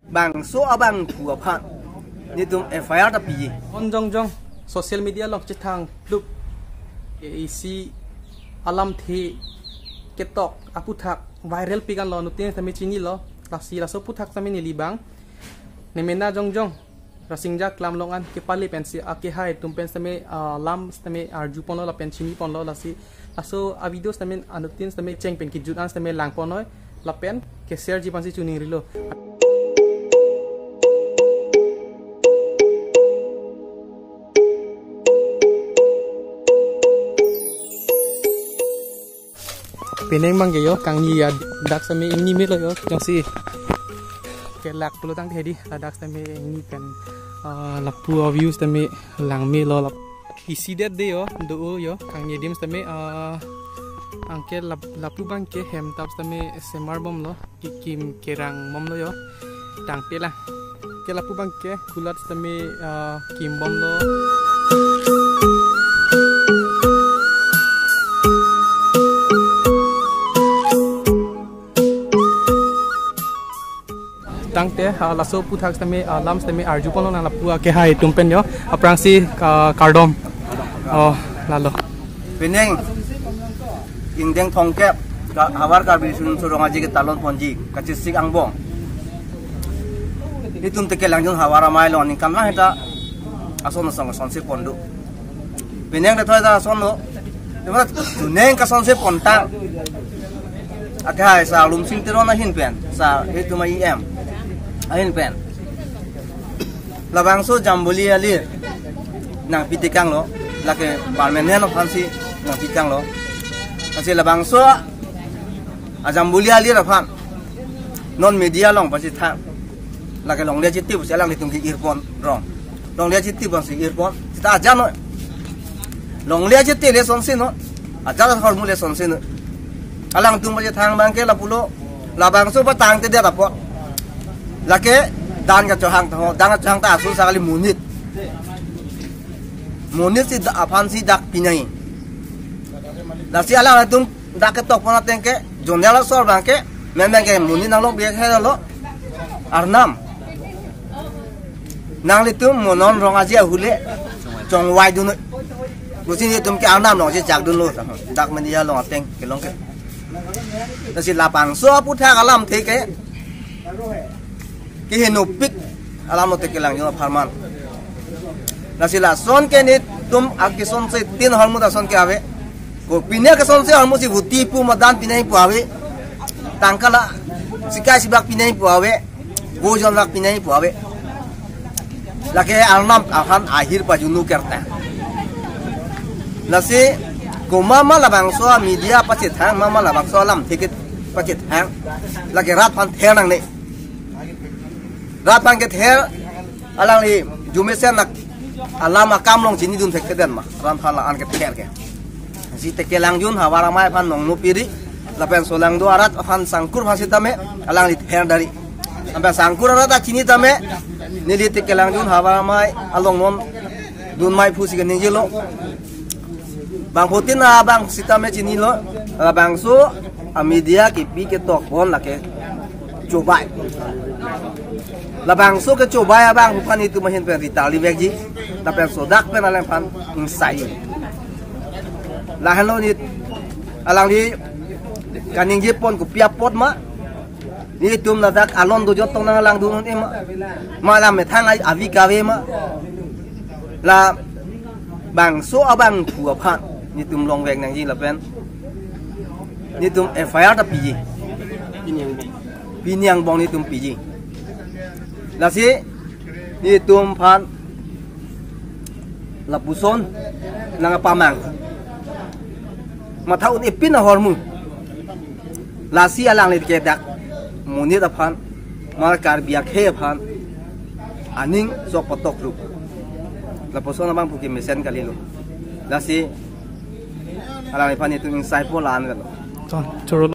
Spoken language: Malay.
bang so abang phua phan ni tum FIR ta pi on jong social media lok chithang look AC alam thi ketok aputhak viral pigan lo nutin sami chini lo lasi raso puthak sami ni libang nemena jong rasingja klam longan ke pali pensi ake hai tumpen sami lam sami arju pon lo la penchini pon lo lasi aso a video sami anutin sami cheng pen ki judan sami lang ponoi la pen ke share ji pansi chuni rilo peneng mang yo kang ni ya dak sami ini mi lo yo jong si ke lak pulo tang thedi dak sami ini kan lapu views tami lang mi lo lap isi det de yo do yo kang ni dim tami angke lapu bang ke hem tap tami semar bom lo kim kerang mom lo yo tang pe la ke lapu bang ke kulat tami kim bom lo tangte laso puthak tami lam tami arju pon na lapua ke hai tumpen yo aprang si kardom lalo peneng indeng thongkep hawar kar bisun surong aji ke talon ponji kachisik angbong itum te kelangjung hawara mai lo ni kamla heta ason song sonse pondu peneng de thoida sonno temra tuneng ka sonse ponta akai sa lum sing tirona hin pen sa ituma em ahin pen labang so jambuli ali nang pitikang lo lake parmenen of hansi nang pitikang lo kasi labang so ajambuli ali rafan non media long pasi tha lake long le chiti busa lang nitung ki earphone rong long le chiti bang si earphone ta aja no long le chiti le sonse no aja hor mu le sonse no alang tung baje thang bang ke lapulo labang so patang te dia rapo lake dan ka johang tho dan ka johang ta asu sakali munit si aphan si dak pinai lasi ala tum dak ke tok pona tengke jonyala sor bangke memang ke munit nang lo biak he lo arnam nang litum monon rong aja hule jong wai dun kusini tum ke arnam lo je jak dun lo dak media lo teng ke long ke lasi lapang so putha kalam theke ki henopik alam te kelang yo farman nasila son ke ni tum aki son se tin harmu da son ke ave ko pine ke son se harmu si huti pu madan pinai pu ave tangkala sikai sibak pinai pu ave go jon rak pinai pu ave lake arnam ahan akhir pajunu kerta nasi ko mama labang so media pachet hang mama labang so lam tiket pachet hang lake rat pan thenang ne ratang ke ther alang ni jumesen nak alama kamlong jini dun thek den ma ram phala an ke ther ke si te kelang jun hawara mai phan nong nu piri lapen solang do arat phan sangkur phasi tame alang ni ther dari ambe sangkur arat chini tame nili te kelang jun hawara mai along non dun mai phusi ke ninje lo bang hotin na bang sitame chini lo bang so media ki pi ke tok bon la ke cobai labang so ke coba ya bang bukan itu mahin pen ritali beji tapi sodak pen alang pan insai lah hello ni alang ni kaning jepon ku piap pot ma ni tum nadak alon do jotong nang alang dunun ema malam me thang ai avi kawe ma la bang so abang phua phan ni tum long vek nang ji la pen ni tum FIR ta pi pinyang bong ni tum pi lasi ni tum phan lapuson nang pamang mathau ni pin hormu lasi alang le ke dak munit aphan markar biak he phan aning sok potok ru lapuson abang puki mesen kali lu lasi alang le phan ni tum insai polan kan